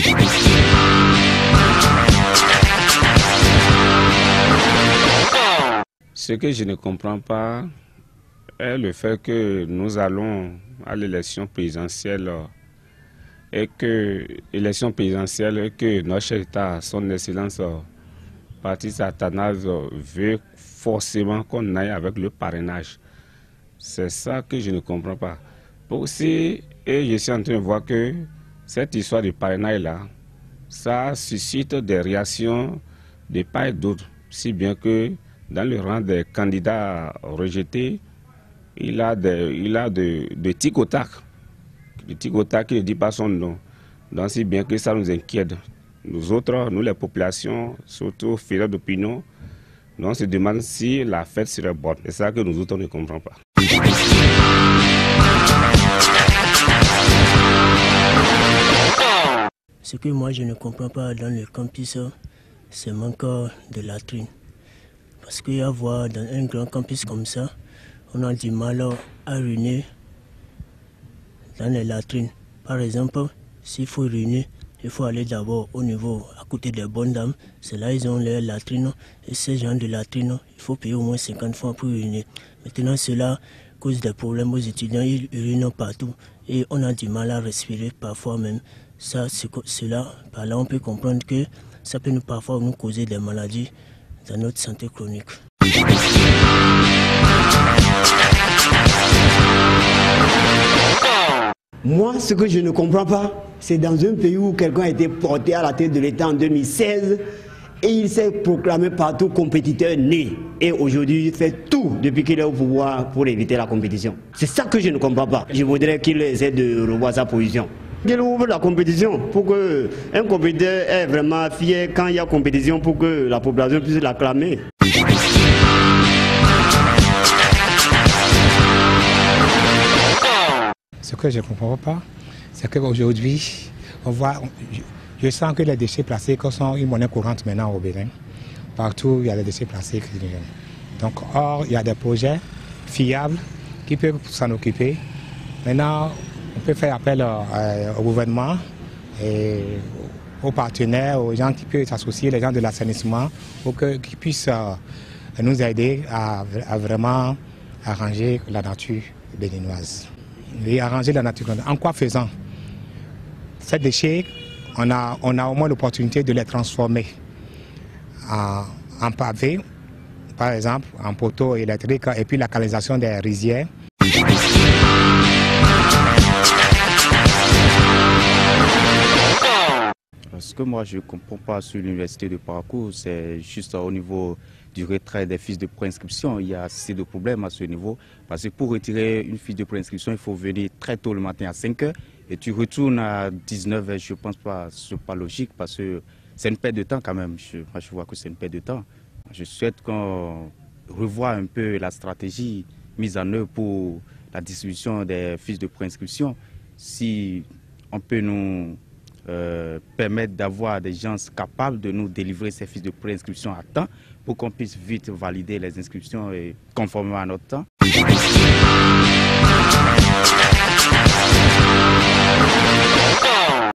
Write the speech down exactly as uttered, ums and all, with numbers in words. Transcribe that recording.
Ce que je ne comprends pas est le fait que nous allons à l'élection présidentielle et que l'élection présidentielle et que notre chef d'État, son Excellence Patrice Athanase, veut forcément qu'on aille avec le parrainage. C'est ça que je ne comprends pas. Aussi, et je suis en train de voir que cette histoire de parrainage-là, ça suscite des réactions de part et d'autre, si bien que dans le rang des candidats rejetés, il a des, il a de, de tic au tac. Le tic au tac qui ne dit pas son nom. Donc si bien que ça nous inquiète. Nous autres, nous les populations, surtout fidèles d'opinion, on se demande si la fête serait bonne. C'est ça que nous autres ne comprenons pas. Ce que moi je ne comprends pas dans le campus, c'est le manque de latrines. Parce qu'à voir dans un grand campus comme ça, on a du mal à uriner dans les latrines. Par exemple, s'il faut uriner, il faut aller d'abord au niveau, à côté des bonnes dames. C'est là ils ont les latrines. Et ces gens de latrines, il faut payer au moins cinquante fois pour uriner. Maintenant, cela cause des problèmes aux étudiants. Ils urinent partout. Et on a du mal à respirer parfois même. Ça, cela, par là, on peut comprendre que ça peut nous, parfois nous causer des maladies dans notre santé chronique. Moi, ce que je ne comprends pas, c'est dans un pays où quelqu'un a été porté à la tête de l'État en deux mille seize et il s'est proclamé partout compétiteur né. Et aujourd'hui, il fait tout depuis qu'il est au pouvoir pour éviter la compétition. C'est ça que je ne comprends pas. Je voudrais qu'il essaie de revoir sa position. Qu'il ouvre la compétition pour qu'un compétiteur est vraiment fier quand il y a compétition pour que la population puisse l'acclamer. Ce que je ne comprends pas, c'est qu'aujourd'hui, on voit, je, je sens que les déchets plastiques sont une monnaie courante maintenant au Bénin. Partout, il y a des déchets plastiques. Donc, or, il y a des projets fiables qui peuvent s'en occuper. Maintenant, on peut faire appel euh, au gouvernement et aux partenaires, aux gens qui peuvent s'associer, les gens de l'assainissement, pour qu'ils puissent euh, nous aider à, à vraiment arranger la nature béninoise. Et arranger la nature. En quoi faisant? Ces déchets, on a, on a au moins l'opportunité de les transformer en, en pavés, par exemple, en poteaux électriques, et puis la canalisation des rizières. Ce que moi je ne comprends pas sur l'université de Parakou, c'est juste au niveau du retrait des fiches de préinscription. Il y a assez de problèmes à ce niveau. Parce que pour retirer une fiche de préinscription, il faut venir très tôt le matin à cinq heures et tu retournes à dix-neuf heures. Je ne pense pas que ce n'est pas logique parce que c'est une perte de temps quand même. Je, moi, je vois que c'est une perte de temps. Je souhaite qu'on revoie un peu la stratégie mise en œuvre pour la distribution des fiches de préinscription. Si on peut nous Euh, permettre d'avoir des gens capables de nous délivrer ces fiches de préinscription à temps pour qu'on puisse vite valider les inscriptions et conformément à notre temps.